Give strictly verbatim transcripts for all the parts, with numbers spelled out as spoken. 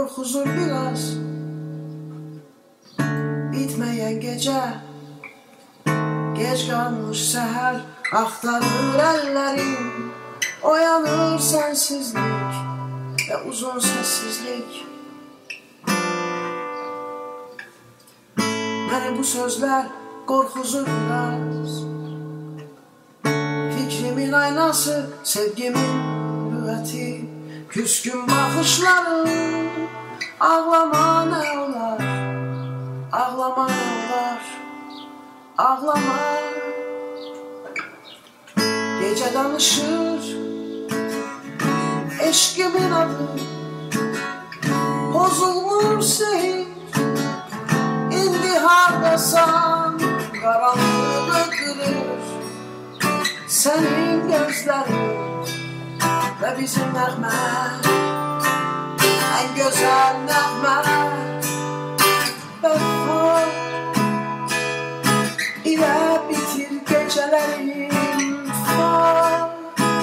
huzur biraz. Bitmeyen gece, geç kalmış seher, aktarır ellerim. Oyanır sensizlik ve uzun sessizlik. Beni bu sözler korkuzur biraz. Fikrimin aynası, sevgimin lüğəti, küskün bakışlarım. Ağlama ne olar, ağlama ne olar, ağlama. Gece danışır eşkimin adı, bozulmuş seyir. İndi hardasan karanlığı dökülür. Senin gözlerin ve bizim nəğmə, en güzel nəğmə. Vəfa ile bitir gecelerim, fa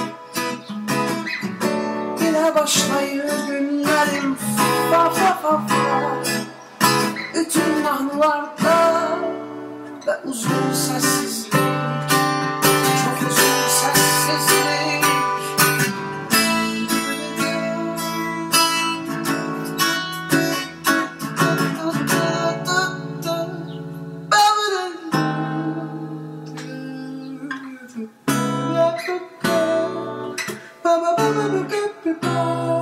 ile başlayır günlerim, fa fa fa fa. Bütün nahlılarda ve uzun sessizlik, çok uzun sessizlik. Ba ba ba ba ba ba ba.